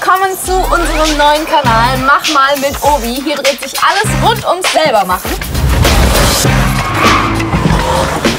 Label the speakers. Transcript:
Speaker 1: willkommen zu unserem neuen Kanal Mach mal mit Obi. Hier dreht sich alles rund ums Selbermachen.